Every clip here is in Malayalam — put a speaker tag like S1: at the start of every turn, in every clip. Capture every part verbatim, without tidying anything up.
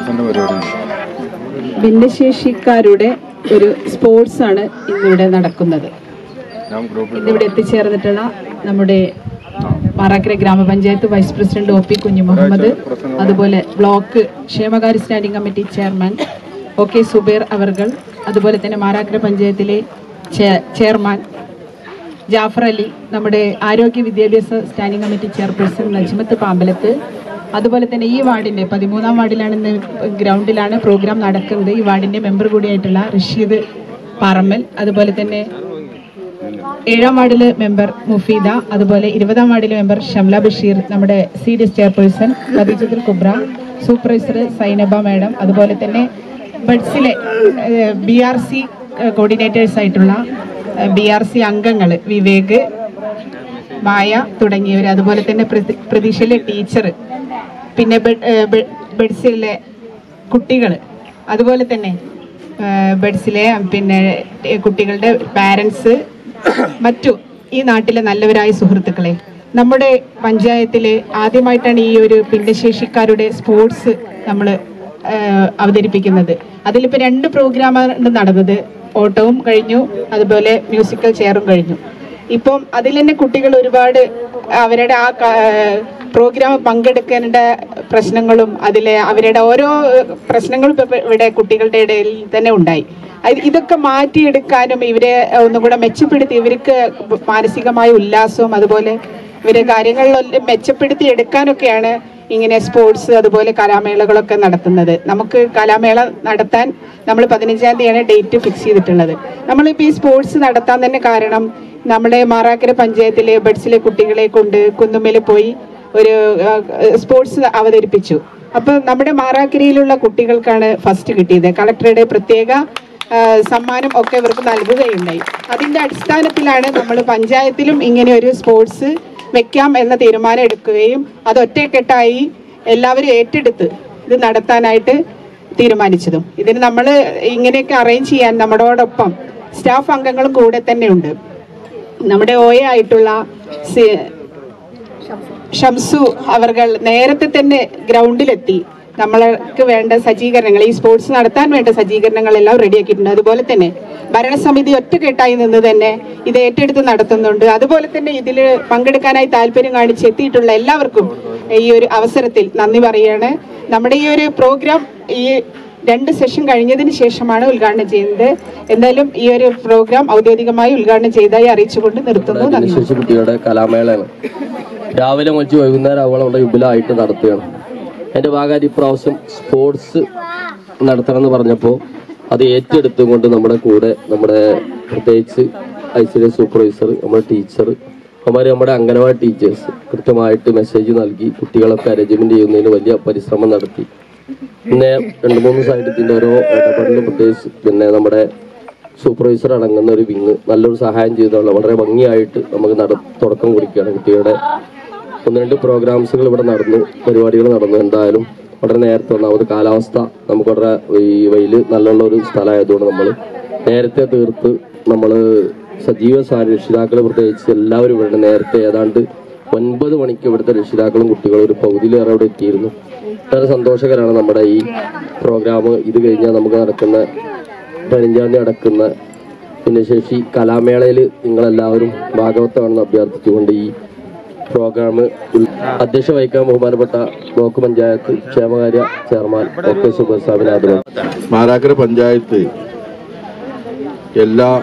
S1: ഭിന്നശേഷിക്കാരുടെ ഒരു സ്പോർട്സ് ആണ് ഇന്നിവിടെ നടക്കുന്നത്. ഇന്നിവിടെ എത്തിച്ചേർന്നിട്ടുള്ള നമ്മുടെ മാറാക്കര ഗ്രാമപഞ്ചായത്ത് വൈസ് പ്രസിഡന്റ് ഒ പി കുഞ്ഞു മുഹമ്മദ്, അതുപോലെ ബ്ലോക്ക് ക്ഷേമകാര്യ standing committee chairman O K Zubair അവർകൾ, അതുപോലെ തന്നെ മാറാക്കര പഞ്ചായത്തിലെ ചെയർമാൻ ജാഫർ അലി, നമ്മുടെ ആരോഗ്യ വിദ്യാഭ്യാസ standing committee chairperson Najmath Pambalath, അതുപോലെ തന്നെ ഈ വാർഡിൻ്റെ പതിമൂന്നാം വാർഡിലാണ് ഇന്ന് ഗ്രൗണ്ടിലാണ് പ്രോഗ്രാം നടക്കുന്നത്. ഈ വാർഡിൻ്റെ മെമ്പർ കൂടിയായിട്ടുള്ള റഷീദ് പാറമ്മൽ, അതുപോലെ തന്നെ ഏഴാം വാർഡിലെ മെമ്പർ മുഫീദ, അതുപോലെ ഇരുപതാം വാർഡിലെ മെമ്പർ ഷംല ബഷീർ, നമ്മുടെ C D S chairperson Khadeejathul Kubra, supervisor Sainaba madam, അതുപോലെ തന്നെ ബഡ്സിലെ ബി ആർ സി കോർഡിനേറ്റേഴ്സ് ആയിട്ടുള്ള ബി ആർ സി അംഗങ്ങൾ വിവേക്, മായ തുടങ്ങിയവർ, അതുപോലെ തന്നെ പ്രതീക്ഷയിലെ ടീച്ചർ, പിന്നെ ബഡ്സിലെ കുട്ടികൾ, അതുപോലെ തന്നെ ബഡ്സിലെ പിന്നെ കുട്ടികളുടെ പാരൻസ്, മറ്റു ഈ നാട്ടിലെ നല്ലവരായ സുഹൃത്തുക്കളെ, നമ്മുടെ പഞ്ചായത്തിൽ ആദ്യമായിട്ടാണ് ഈ ഒരു ഭിന്നശേഷിക്കാരുടെ സ്പോർട്സ് നമ്മൾ അവതരിപ്പിക്കുന്നത്. അതിലിപ്പോൾ രണ്ട് പ്രോഗ്രാമാണ് നടന്നത്. ഓട്ടവും കഴിഞ്ഞു, അതുപോലെ മ്യൂസിക്കൽ ചെയറും കഴിഞ്ഞു. ഇപ്പം അതിൽ തന്നെ കുട്ടികൾ ഒരുപാട് അവരുടെ ആ പ്രോഗ്രാം പങ്കെടുക്കേണ്ട പ്രശ്നങ്ങളും അതിലെ അവരുടെ ഓരോ പ്രശ്നങ്ങളും ഇവിടെ കുട്ടികളുടെ ഇടയിൽ തന്നെ ഉണ്ടായി. ഇതൊക്കെ മാറ്റിയെടുക്കാനും ഇവരെ ഒന്നുകൂടെ മെച്ചപ്പെടുത്തി ഇവർക്ക് മാനസികമായ ഉല്ലാസവും അതുപോലെ ഇവരെ കാര്യങ്ങളിലെല്ലാം മെച്ചപ്പെടുത്തി എടുക്കാനൊക്കെയാണ് ഇങ്ങനെ സ്പോർട്സ് അതുപോലെ കലാമേളകളൊക്കെ നടത്തുന്നത്. നമുക്ക് കലാമേള നടത്താൻ നമ്മൾ പതിനഞ്ചാം തീയതിയാണ് ഡേറ്റ് ഫിക്സ് ചെയ്തിട്ടുള്ളത്. നമ്മളിപ്പോൾ ഈ സ്പോർട്സ് നടത്താൻ തന്നെ കാരണം നമ്മുടെ മാറാക്കര പഞ്ചായത്തിലെ ബഡ്സിലെ കുട്ടികളെ കൊണ്ട് കുന്നുമ്മേൽ പോയി ഒരു സ്പോർട്സ് അവതരിപ്പിച്ചു. അപ്പോൾ നമ്മുടെ മാറാക്കരയിലുള്ള കുട്ടികൾക്കാണ് ഫസ്റ്റ് കിട്ടിയത്. കളക്ടറുടെ പ്രത്യേക സമ്മാനം ഒക്കെ ഇവർക്ക് നൽകുകയുണ്ടായി. അതിൻ്റെ അടിസ്ഥാനത്തിലാണ് നമ്മൾ പഞ്ചായത്തിലും ഇങ്ങനെ ഒരു സ്പോർട്സ് വെക്കാം എന്ന തീരുമാനം എടുക്കുകയും അത് ഒറ്റക്കെട്ടായി എല്ലാവരും ഏറ്റെടുത്ത് ഇത് നടത്താനായിട്ട് തീരുമാനിച്ചതും. ഇതിന് നമ്മൾ ഇങ്ങനെയൊക്കെ അറേഞ്ച് ചെയ്യാൻ നമ്മളോടൊപ്പം സ്റ്റാഫ് അംഗങ്ങളും കൂടെ തന്നെ ഉണ്ട്. നമ്മുടെ ഒ എ ആയിട്ടുള്ള ഷംസു അവർകൾ നേരത്തെ തന്നെ ഗ്രൗണ്ടിലെത്തി നമ്മൾക്ക് വേണ്ട സജ്ജീകരണങ്ങൾ, ഈ സ്പോർട്സ് നടത്താൻ വേണ്ട സജ്ജീകരണങ്ങളെല്ലാം റെഡിയാക്കിയിട്ടുണ്ട്. അതുപോലെ തന്നെ ഭരണസമിതി ഒറ്റക്കെട്ടായി നിന്ന് തന്നെ ഇത് ഏറ്റെടുത്ത് നടത്തുന്നുണ്ട്. അതുപോലെ തന്നെ ഇതിൽ പങ്കെടുക്കാനായി താല്പര്യം കാണിച്ച് എത്തിയിട്ടുള്ള എല്ലാവർക്കും ഈ ഒരു അവസരത്തിൽ നന്ദി പറയുകയാണ്. നമ്മുടെ ഈ ഒരു പ്രോഗ്രാം ഈ രണ്ട് സെഷൻ കഴിഞ്ഞതിന് ശേഷമാണ് ഉദ്ഘാടനം ചെയ്യുന്നത്. എന്തായാലും ഈ ഒരു പ്രോഗ്രാം ഔദ്യോഗികമായി ഉദ്ഘാടനം ചെയ്തതായി അറിയിച്ചുകൊണ്ട് നിർത്തുന്നു.
S2: കുട്ടികളുടെ കലാമേളയാണ് രാവിലെ മുതൽ വൈകുന്നേരം അവളവിടെ വിപുലമായിട്ട് നടത്തുകയാണ്. എൻ്റെ ഭാഗമായിട്ട് ഇപ്രാവശ്യം സ്പോർട്സ് നടത്തണമെന്ന് പറഞ്ഞപ്പോൾ അത് ഏറ്റെടുത്തുകൊണ്ട് നമ്മുടെ കൂടെ നമ്മുടെ പ്രത്യേകിച്ച് ഐ സി ഡി സൂപ്പർവൈസർ, നമ്മുടെ ടീച്ചർ, അവന്മാർ നമ്മുടെ അംഗനവാടി ടീച്ചേഴ്സ് കൃത്യമായിട്ട് മെസ്സേജ് നൽകി കുട്ടികളൊക്കെ അറേഞ്ച്മെൻറ്റ് ചെയ്യുന്നതിന് വലിയ പരിശ്രമം നടത്തി. പിന്നെ രണ്ട് മൂന്ന് സൈഡത്തിൻ്റെ ഓരോ ഇടപെടലും പ്രത്യേകിച്ച് പിന്നെ നമ്മുടെ സൂപ്പർവൈസർ അടങ്ങുന്ന ഒരു വിങ് നല്ലൊരു സഹായം ചെയ്തുള്ള വളരെ ഭംഗിയായിട്ട് നമുക്ക് നട തുടക്കം കുറിക്കുകയാണ്. കുട്ടികളുടെ ഒന്ന് രണ്ട് പ്രോഗ്രാംസുകൾ ഇവിടെ നടന്നു, പരിപാടികൾ നടന്നു. എന്തായാലും വളരെ നേരത്തെ ഒന്നാമത് കാലാവസ്ഥ നമുക്ക് വളരെ ഈ വെയിൽ നല്ലുള്ള ഒരു സ്ഥലമായതുകൊണ്ട് നമ്മൾ നേരത്തെ തീർത്ത് നമ്മൾ സജീവ സാരി രക്ഷിതാക്കൾ പ്രത്യേകിച്ച് എല്ലാവരും ഇവിടെ നേരത്തെ ഏതാണ്ട് ഒൻപത് മണിക്ക് ഇവിടുത്തെ രക്ഷിതാക്കളും കുട്ടികളും ഒരു പകുതിയിലേറെ ഇവിടെ എത്തിയിരുന്നു. വളരെ സന്തോഷകരമാണ് നമ്മുടെ ഈ പ്രോഗ്രാം. ഇത് കഴിഞ്ഞാൽ നമുക്ക് നടക്കുന്ന പതിനഞ്ചാം തീയതി നടക്കുന്ന ഭിന്നശേഷി കലാമേളയിൽ നിങ്ങളെല്ലാവരും ഭാഗവത്തമാണെന്ന് അഭ്യർത്ഥിച്ചുകൊണ്ട് ഈ പ്രോഗ്രാം അധ്യക്ഷ വഹിക്കാൻ ബഹുമാനപ്പെട്ട ബ്ലോക്ക് പഞ്ചായത്ത് ക്ഷേമകാര്യ chairman O K Subair Sabinath.
S3: Marakkara panchayat എല്ലാ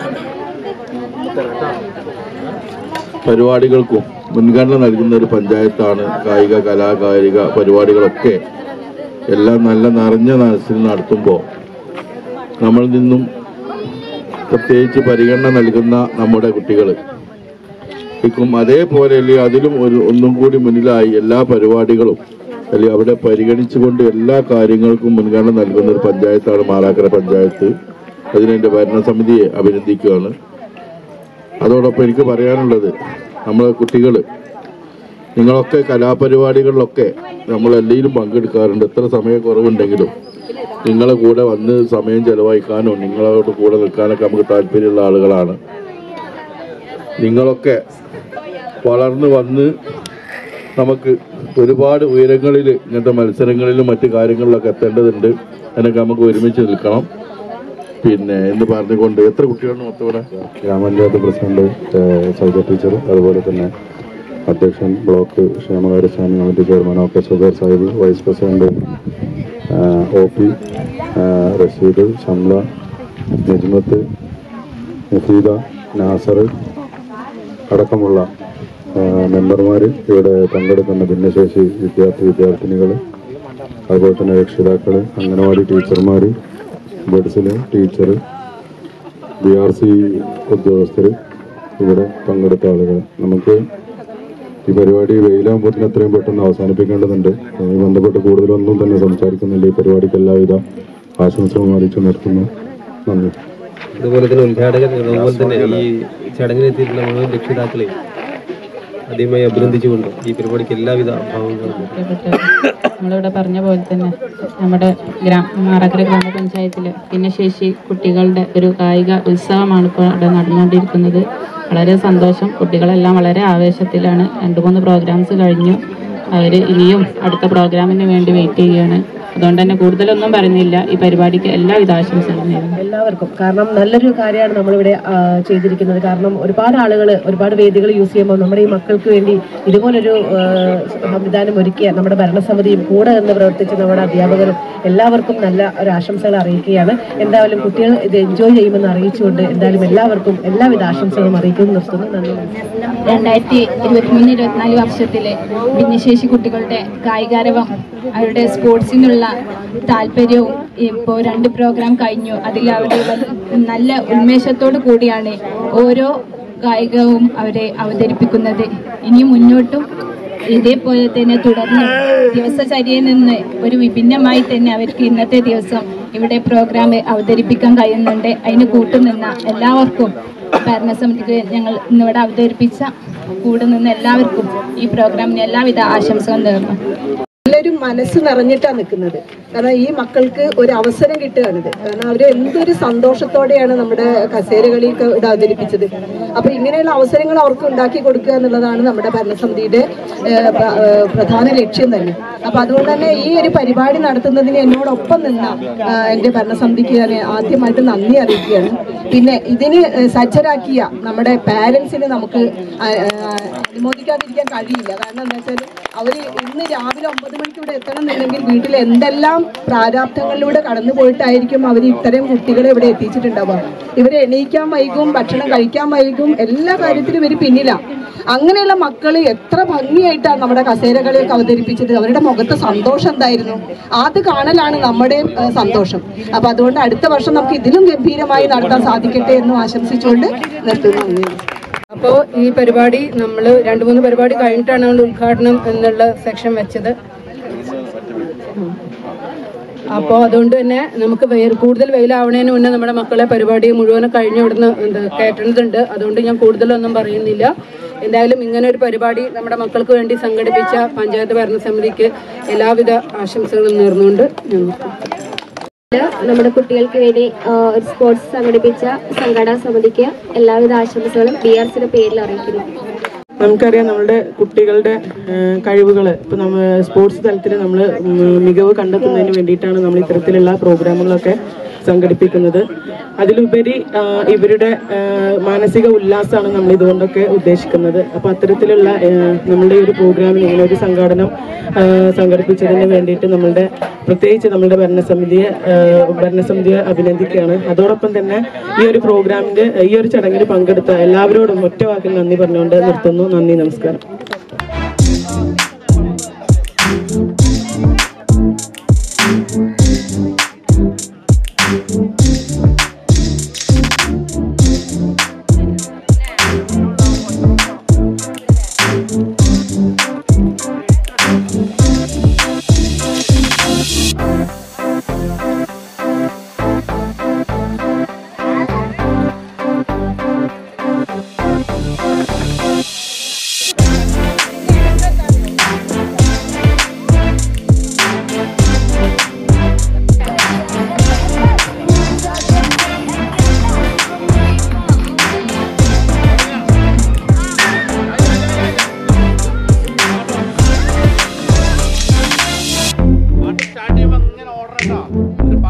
S3: പരിപാടികൾക്കും മുൻഗണന നൽകുന്ന ഒരു പഞ്ചായത്താണ്. കായിക കലാകായിക പരിപാടികളൊക്കെ എല്ലാം നല്ല നിറഞ്ഞ മനസ്സിൽ നടത്തുമ്പോൾ നമ്മളിൽ നിന്നും പ്രത്യേകിച്ച് പരിഗണന നൽകുന്ന നമ്മുടെ കുട്ടികൾ ും അതേപോലെ അല്ലെങ്കിൽ അതിലും ഒരു ഒന്നും കൂടി മുന്നിലായി എല്ലാ പരിപാടികളും അല്ലെങ്കിൽ അവിടെ പരിഗണിച്ചുകൊണ്ട് എല്ലാ കാര്യങ്ങൾക്കും മുൻഗണന നൽകുന്ന ഒരു പഞ്ചായത്താണ് മാറാക്കര പഞ്ചായത്ത്. അതിനെൻ്റെ ഭരണസമിതിയെ അഭിനന്ദിക്കുകയാണ്. അതോടൊപ്പം എനിക്ക് പറയാനുള്ളത്, നമ്മളെ കുട്ടികൾ നിങ്ങളൊക്കെ കലാപരിപാടികളിലൊക്കെ നമ്മളെല്ലാവരും പങ്കെടുക്കാറുണ്ട്. എത്ര സമയക്കുറവുണ്ടെങ്കിലും നിങ്ങളെ കൂടെ വന്ന് സമയം ചെലവഴിക്കാനും നിങ്ങളോട് കൂടെ നിൽക്കാനൊക്കെ നമുക്ക് താല്പര്യമുള്ള ആളുകളാണ്. നിങ്ങളൊക്കെ വളർന്നു വന്ന് നമുക്ക് ഒരുപാട് ഉയരങ്ങളിൽ ഇങ്ങനത്തെ മത്സരങ്ങളിലും മറ്റു കാര്യങ്ങളിലൊക്കെ എത്തേണ്ടതുണ്ട്. അതിനൊക്കെ നമുക്ക് ഒരുമിച്ച് നിൽക്കണം. പിന്നെ എന്ന് പറഞ്ഞുകൊണ്ട് എത്ര കുട്ടികളാണ് മൊത്തം?
S4: ഗ്രാമപഞ്ചായത്ത് പ്രസിഡന്റ് സൗജ ടീച്ചർ, അതുപോലെ തന്നെ അധ്യക്ഷൻ ബ്ലോക്ക് ക്ഷേമകാര്യ സ്റ്റാൻഡിംഗ് കമ്മിറ്റി ചെയർമാൻ ഒക്കെ Subair Sahib, vice president O P Rasheed, Shamla, Najmath, Mufeeda, Nasar അടക്കമുള്ള മെമ്പർമാർ, ഇവിടെ പങ്കെടുക്കുന്ന ഭിന്നശേഷി വിദ്യാർത്ഥി വിദ്യാർത്ഥിനികൾ, അതുപോലെ തന്നെ രക്ഷിതാക്കൾ, അംഗനവാടി ടീച്ചർമാർ, ബഡ്സിലെ ടീച്ചർ, ബി ആർ സി ഉദ്യോഗസ്ഥർ, ഇവിടെ പങ്കെടുത്ത ആളുകൾ. നമുക്ക് ഈ പരിപാടി വെയിലാകുമ്പോൾ എത്രയും പെട്ടെന്ന് അവസാനിപ്പിക്കേണ്ടതുണ്ട്. അതുമായി ബന്ധപ്പെട്ട് കൂടുതലൊന്നും തന്നെ സംസാരിക്കുന്നില്ല. ഈ പരിപാടിക്ക് എല്ലാവിധ ആശംസകളും അറിയിച്ചു നിർത്തുന്നു. നന്ദി.
S5: അതുപോലെ തന്നെ ഉദ്ഘാടകൻ അതുപോലെ തന്നെ ഈ ചടങ്ങിനെത്തിയിട്ടുള്ള മുഴുവൻ രക്ഷിതാക്കളെ ആദ്യമായി അഭിനന്ദിച്ചുകൊണ്ട് ഈ പരിപാടിക്ക് എല്ലാവിധ ഭാവങ്ങളും.
S1: നമ്മളിവിടെ പറഞ്ഞ പോലെ തന്നെ നമ്മുടെ ഗ്രാമ മാറാക്കര ഗ്രാമപഞ്ചായത്തിൽ ഭിന്നശേഷി കുട്ടികളുടെ ഒരു കായിക ഉത്സവമാണ് ഇപ്പോൾ ഇവിടെ നടന്നുകൊണ്ടിരിക്കുന്നത്. വളരെ സന്തോഷം. കുട്ടികളെല്ലാം വളരെ ആവേശത്തിലാണ്. രണ്ട് മൂന്ന് പ്രോഗ്രാംസ് കഴിഞ്ഞു. അവർ ഇനിയും അടുത്ത പ്രോഗ്രാമിന് വേണ്ടി വെയിറ്റ് ചെയ്യുകയാണ്. അതുകൊണ്ട് തന്നെ കൂടുതലൊന്നും പറയുന്നില്ല. ഈ പരിപാടിക്ക് എല്ലാവിധ ആശംസകളും നേരുന്നു
S6: എല്ലാവർക്കും. കാരണം നല്ലൊരു കാര്യമാണ് നമ്മളിവിടെ ചെയ്തിരിക്കുന്നത്. കാരണം ഒരുപാട് ആളുകൾ ഒരുപാട് വേദികൾ യൂസ് ചെയ്യുമ്പോൾ നമ്മുടെ ഈ മക്കൾക്ക് വേണ്ടി ഇതുപോലൊരു സംവിധാനം ഒരുക്കിയ നമ്മുടെ ഭരണസമിതിയും കൂടെ നിന്ന് പ്രവർത്തിച്ച് നമ്മുടെ അധ്യാപകരും എല്ലാവർക്കും നല്ല ഒരു ആശംസകൾ അറിയിക്കുകയാണ്. എന്തായാലും കുട്ടികൾ ഇത് എൻജോയ് ചെയ്യുമെന്ന് അറിയിച്ചുകൊണ്ട് എന്തായാലും എല്ലാവർക്കും എല്ലാവിധ ആശംസകളും അറിയിക്കുന്നു നിർത്തുന്നു. നന്ദി.
S7: രണ്ടായിരത്തി ഇരുപത്തിമൂന്ന് ഇരുപത്തിനാല് വർഷത്തിലെ ഭിന്നശേഷി കുട്ടികളുടെ കായികാരവം അവരുടെ സ്പോർട്സിനുള്ള താല്പര്യവും ഇപ്പോൾ രണ്ട് പ്രോഗ്രാം കഴിഞ്ഞു. അതിൽ അവരുടെ നല്ല ഉന്മേഷത്തോടു കൂടിയാണ് ഓരോ കായികവും അവരെ അവതരിപ്പിക്കുന്നത്. ഇനി മുന്നോട്ടും ഇതേപോലെ തന്നെ തുടർന്ന് ദിവസചര്യയിൽ നിന്ന് ഒരു വിഭിന്നമായി തന്നെ അവർക്ക് ഇന്നത്തെ ദിവസം ഇവിടെ പ്രോഗ്രാം അവതരിപ്പിക്കാൻ കഴിയുന്നുണ്ട്. അതിന് കൂട്ടുനിന്ന എല്ലാവർക്കും ഭരണസമിതിക്ക് ഞങ്ങൾ ഇന്നിവിടെ അവതരിപ്പിച്ച കൂടുനിന്ന് എല്ലാവർക്കും ഈ പ്രോഗ്രാമിന് എല്ലാവിധ ആശംസകളും നേർന്നു.
S6: നല്ലൊരു മനസ്സ് നിറഞ്ഞിട്ടാണ് നിൽക്കുന്നത്. കാരണം ഈ മക്കൾക്ക് ഒരു അവസരം കിട്ടുകയാണിത്. കാരണം അവർ എന്തൊരു സന്തോഷത്തോടെയാണ് നമ്മുടെ കസേരകളിൽ ഇത് അവതരിപ്പിച്ചത്. അപ്പൊ ഇങ്ങനെയുള്ള അവസരങ്ങൾ അവർക്ക് ഉണ്ടാക്കി കൊടുക്കുക എന്നുള്ളതാണ് നമ്മുടെ ഭരണസമിതിയുടെ പ്രധാന ലക്ഷ്യം തന്നെ. അപ്പൊ അതുകൊണ്ട് തന്നെ ഈ ഒരു പരിപാടി നടത്തുന്നതിന് എന്നോടൊപ്പം നിന്ന എൻ്റെ ഭരണസമിതിക്ക് ഞാൻ ആദ്യമായിട്ട് നന്ദി അറിയിക്കുകയാണ്. പിന്നെ ഇതിന് സജ്ജരാക്കിയ നമ്മുടെ പാരൻസിന് നമുക്ക് അനുമോദിക്കാതിരിക്കാൻ കഴിയില്ല. കാരണം എന്താ വെച്ചാൽ അവർ ഇന്ന് രാവിലെ ഒമ്പത് മണിക്ക് ഇവിടെ എത്തണം എന്നുണ്ടെങ്കിൽ വീട്ടിൽ എന്തെല്ലാം പ്രാരാബ്ധങ്ങളിലൂടെ കടന്നു പോയിട്ടായിരിക്കും അവർ ഇത്തരം കുട്ടികളെ ഇവിടെ എത്തിച്ചിട്ടുണ്ടാവുക. ഇവരെ എണീക്കാൻ വൈകും, ഭക്ഷണം കഴിക്കാൻ വൈകും, എല്ലാ കാര്യത്തിലും ഇവർ പിന്നിലാണ്. അങ്ങനെയുള്ള മക്കൾ എത്ര ഭംഗിയായിട്ടാണ് നമ്മുടെ കസേരകളെയൊക്കെ അവതരിപ്പിച്ചത്. അവരുടെ മുഖത്ത് സന്തോഷം എന്തായിരുന്നു, അത് കാണലാണ് നമ്മുടെ സന്തോഷം. അപ്പൊ അതുകൊണ്ട് അടുത്ത വർഷം നമുക്ക് ഇതിലും ഗംഭീരമായി നടത്താൻ സാധിക്കട്ടെ എന്ന് ആശംസിച്ചുകൊണ്ട് നിർത്തുന്നു.
S8: അപ്പോൾ ഈ പരിപാടി നമ്മൾ രണ്ട് മൂന്ന് പരിപാടി കഴിഞ്ഞിട്ടാണ് നമ്മൾ ഉദ്ഘാടനം എന്നുള്ള സെക്ഷൻ വെച്ചത്. അപ്പോൾ അതുകൊണ്ട് തന്നെ നമുക്ക് കൂടുതൽ വെയിലാവണേന് മുന്നേ നമ്മുടെ മക്കളെ പരിപാടി മുഴുവൻ കഴിഞ്ഞ് ഇവിടുന്ന് കയറ്റുന്നതുണ്ട്. അതുകൊണ്ട് ഞാൻ കൂടുതലൊന്നും പറയുന്നില്ല. എന്തായാലും ഇങ്ങനെ ഒരു പരിപാടി നമ്മുടെ മക്കൾക്ക് വേണ്ടി സംഘടിപ്പിച്ച പഞ്ചായത്ത് ഭരണസമിതിക്ക് എല്ലാവിധ ആശംസകളും നേർന്നുകൊണ്ട്
S7: നമ്മുടെ കുട്ടികൾക്ക് വേണ്ടി ഒരു സ്പോർട്സ് സംഘടിപ്പിച്ച സംഘടനാ സമിതിക്ക് എല്ലാവിധ ആശംസകളും ബി ആർ സിയുടെ പേരിൽ അറിയിക്കുന്നു.
S6: നമുക്കറിയാം നമ്മുടെ കുട്ടികളുടെ കഴിവുകൾ ഇപ്പം നമ്മൾ സ്പോർട്സ് തലത്തിൽ നമ്മൾ മികവ് കണ്ടെത്തുന്നതിന് വേണ്ടിയിട്ടാണ് നമ്മൾ ഇത്തരത്തിലുള്ള പ്രോഗ്രാമുകളൊക്കെ സംഘടിപ്പിക്കുന്നത്. അതിലുപരി ഇവരുടെ മാനസിക ഉല്ലാസമാണ് നമ്മൾ ഇതുകൊണ്ടൊക്കെ ഉദ്ദേശിക്കുന്നത്. അപ്പോൾ അത്തരത്തിലുള്ള നമ്മളുടെ ഒരു പ്രോഗ്രാമിന് ഇങ്ങനെ ഒരു സംഘാടനം സംഘടിപ്പിച്ചതിന് വേണ്ടിയിട്ട് നമ്മളുടെ പ്രത്യേകിച്ച് നമ്മളുടെ ഭരണസമിതിയെ ഭരണസമിതിയെ അഭിനന്ദിക്കുകയാണ്. അതോടൊപ്പം തന്നെ ഈ ഒരു പ്രോഗ്രാമിൻ്റെ ഈ ഒരു ചടങ്ങിൽ പങ്കെടുത്ത എല്ലാവരോടും ഒറ്റ വാക്കിൽ നന്ദി പറഞ്ഞുകൊണ്ട് നിർത്തുന്നു. നന്ദി, നമസ്കാരം.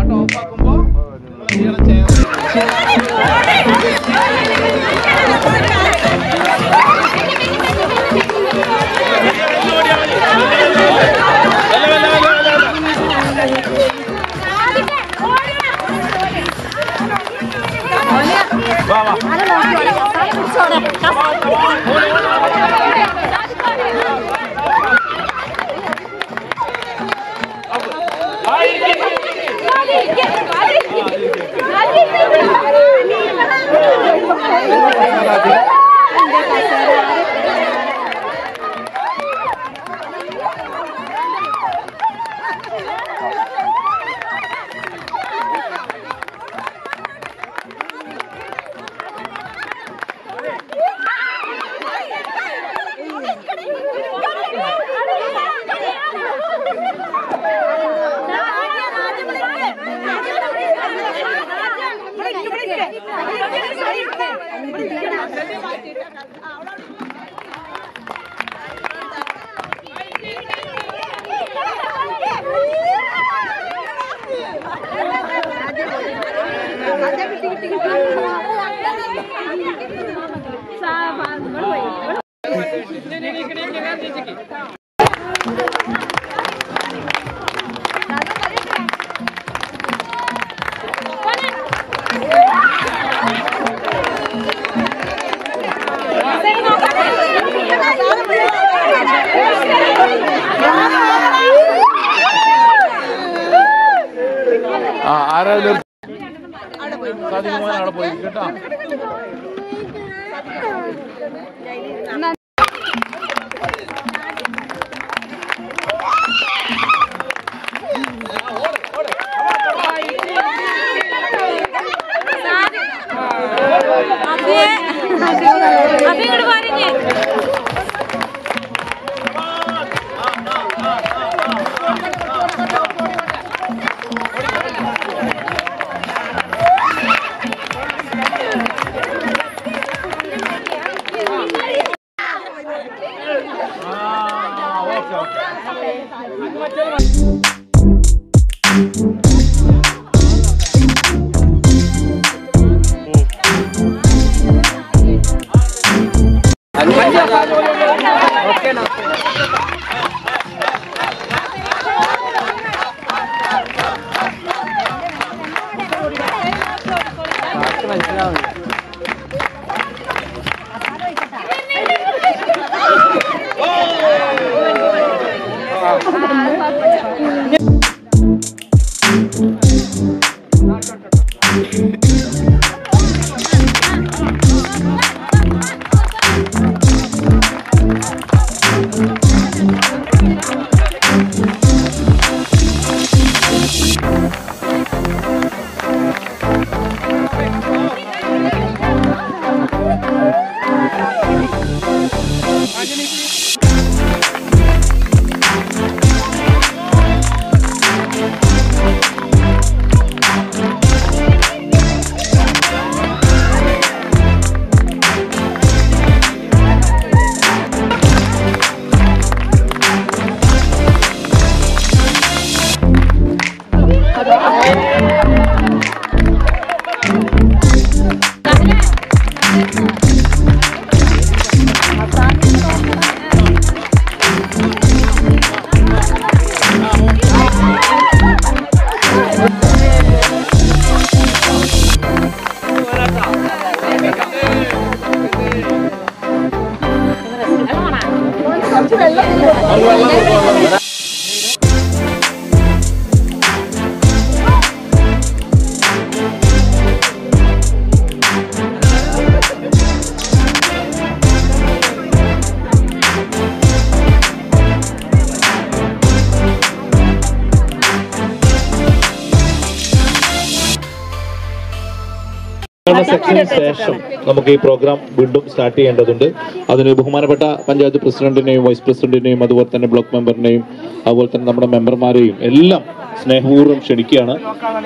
S9: സെക്ഷന് ശേഷം നമുക്ക് ഈ പ്രോഗ്രാം വീണ്ടും സ്റ്റാർട്ട് ചെയ്യേണ്ടതുണ്ട്. അതിന് ബഹുമാനപ്പെട്ട പഞ്ചായത്ത് പ്രസിഡന്റിനെയും വൈസ് പ്രസിഡന്റിനെയും അതുപോലെ തന്നെ ബ്ലോക്ക് മെമ്പറിനെയും അതുപോലെ തന്നെ നമ്മുടെ മെമ്പർമാരെയും എല്ലാം സ്നേഹപൂർവ്വം ക്ഷണിക്കുകയാണ്.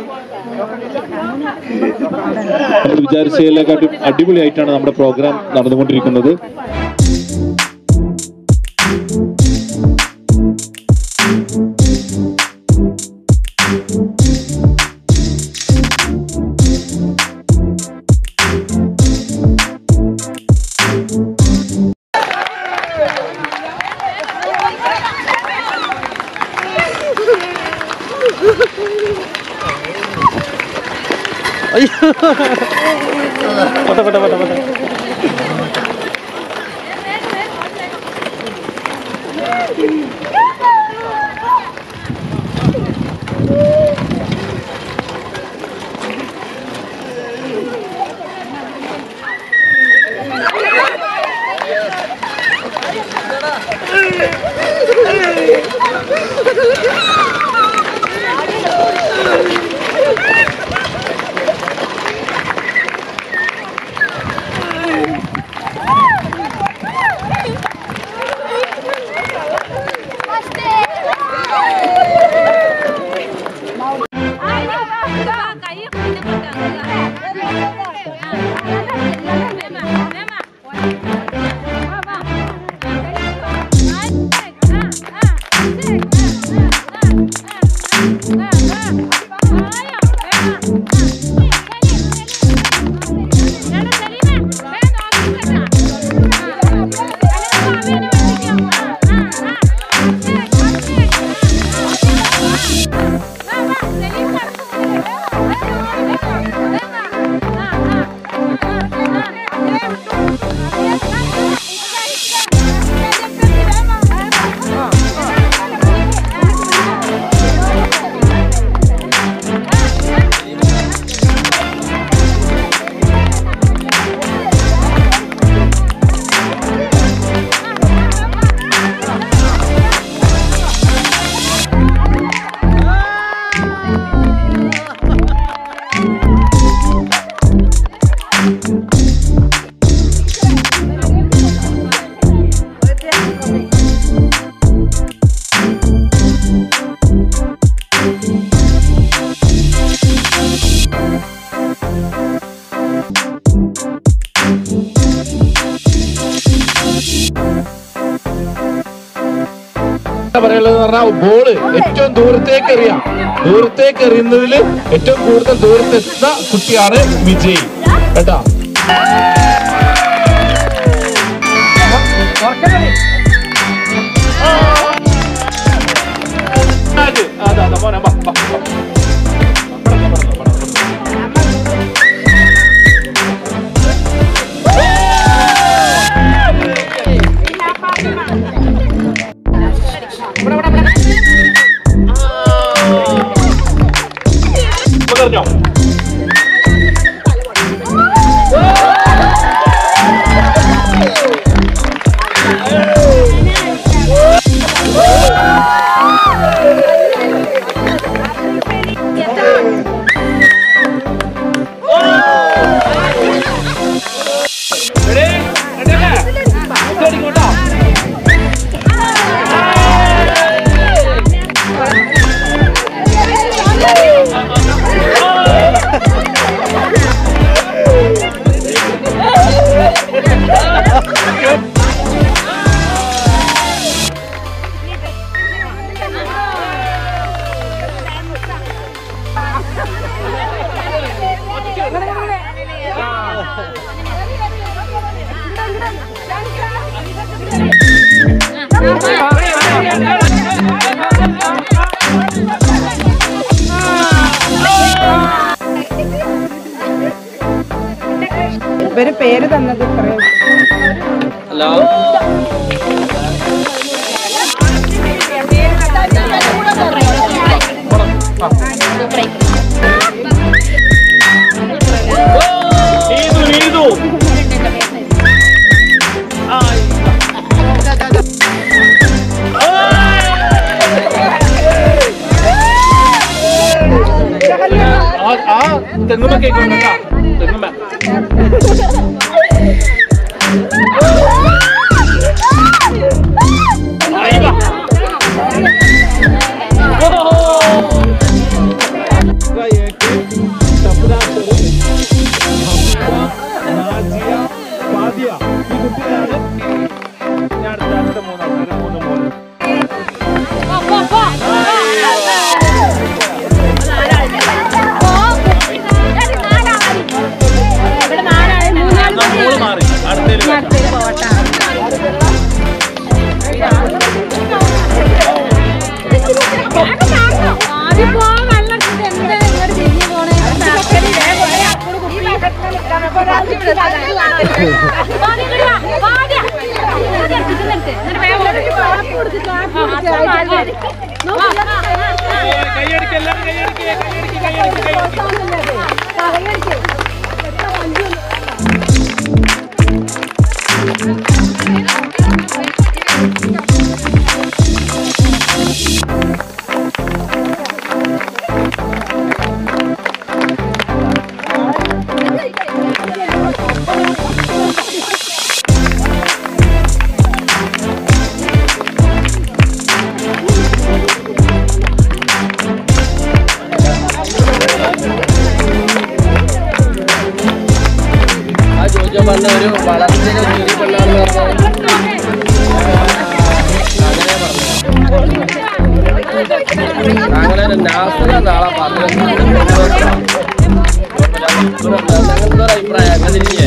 S9: നമ്മൾ വിചാരിച്ചതിലേക്കാട്ടും അടിപൊളിയായിട്ടാണ് നമ്മുടെ പ്രോഗ്രാം നടന്നുകൊണ്ടിരിക്കുന്നത്.
S10: പോട്ടെ പോട്ടെ പോട്ടെ പോട്ടെ.
S9: പറയുള്ളത് പറഞ്ഞാൽ ബോള് ഏറ്റവും ദൂരത്തേക്ക് എറിയാം. ദൂരത്തേക്ക് എറിയുന്നതിൽ ഏറ്റവും കൂടുതൽ ദൂരത്തെത്തുന്ന കുട്ടിയാണ് വിജയ് കേട്ടാ. അതാ അതാ മോനെ വാ വാ പറഞ്ഞോ.
S6: ഇവര് പേര് തന്നത് ഇത്രയും.
S2: ഹലോ
S9: തെങ്ങുമ്പ കേൾക്കുന്നുണ്ടാ തെങ്ങുമ്പ
S7: മാറി അടുത്തേക്ക് പോട്ടെ.
S2: ഒരു വളർച്ചയുടെ ചെറിയ പെണ്ണാണെന്ന് പറഞ്ഞാൽ അങ്ങനെ നാസറ നാളെ പറഞ്ഞു അങ്ങനത്തെ ഒരു അഭിപ്രായം അങ്ങനെയില്ലേ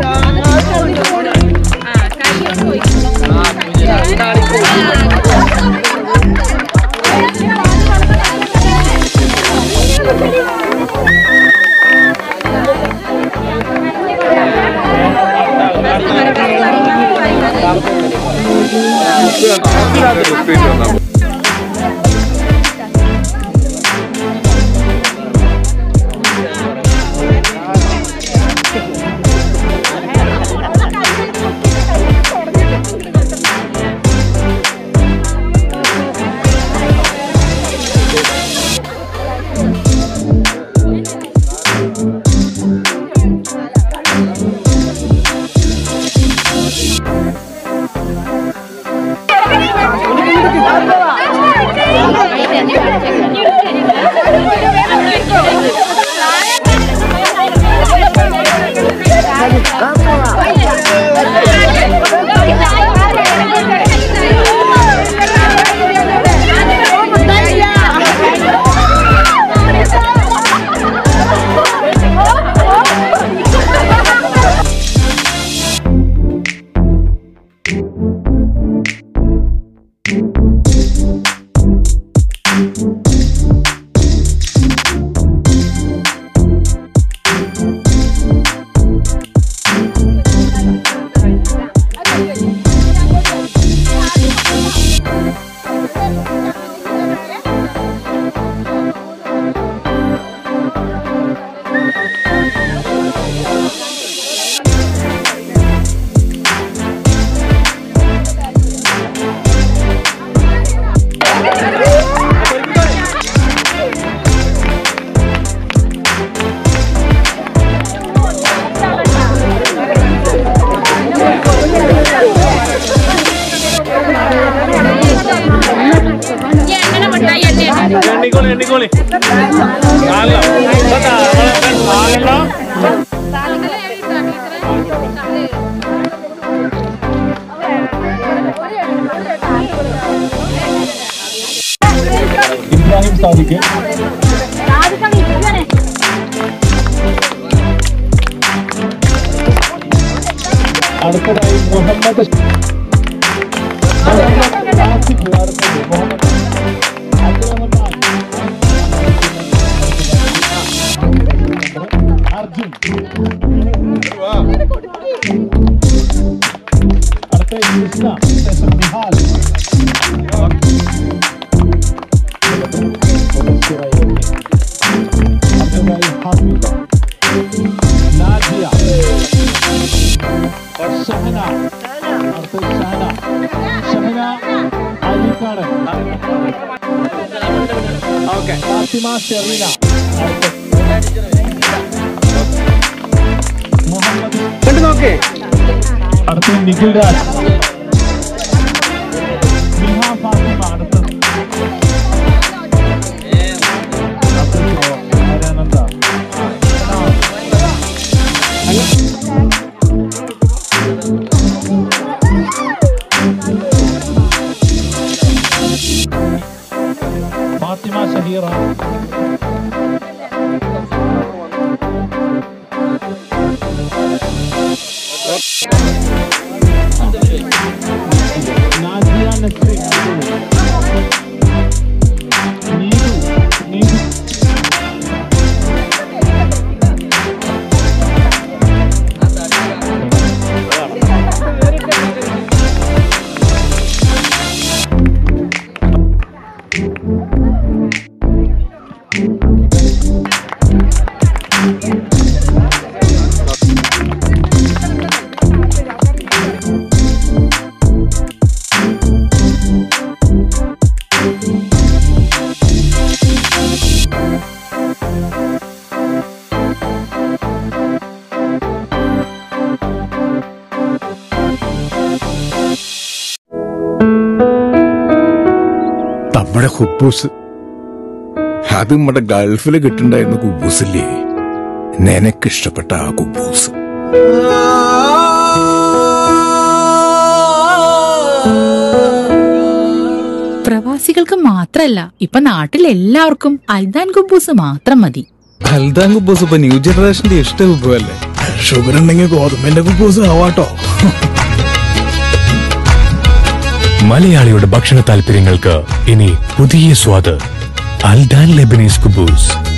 S9: എണ്ണിക്കോളി എണ്ണിക്കോളി ഇബ്രാഹിം സാദിഖ് അടുത്തതായി മുഹമ്മദ് അർജുൻ അടുത്ത കൃഷ്ണ ശേഷം നിഹാൽ അടുത്തതായി ഹമീദ നാജിയ ഷഹന അടുത്ത ഷഹന ഷഹന അലിക്കാട് ഓക്കെ ഫാത്തിമ ഷെറീന മുഹമ്മദ് നോക്കേ അടുത്ത നിഖിൽ രാജ് നിഹ ഫാത്തിമ അടുത്തത് ആരാനന്ദ ഫാത്തിമ ഷഹീറ
S11: നമ്മുടെ കുബൂസ്, അത് നമ്മുടെ ഗൾഫിൽ കിട്ടുണ്ടായിരുന്ന കുബൂസില്ലേ, നിനക്കിഷ്ടപ്പെട്ട ആ കുബൂസ്.
S12: പ്രവാസികൾക്ക് മാത്രല്ല, ഇപ്പൊ നാട്ടിൽ എല്ലാവർക്കും അൽദാൻ കുബൂസ് മാത്രം മതി.
S11: അൽദാൻ കുബൂസ് ഇപ്പൊ ന്യൂ ജനറേഷന്റെ ഇഷ്ട കുബുവല്ലേ. ഷുഗർ ഉണ്ടെങ്കിൽ ഗോതമ്പിന്റെ കുബൂസ് ആവാട്ടോ.
S13: മലയാളിയുടെ ഭക്ഷണ താല്പര്യങ്ങൾക്ക് ഇനി പുതിയ സ്വാദ്. അൽദാൻ ലെബനീസ് കുബൂസ്.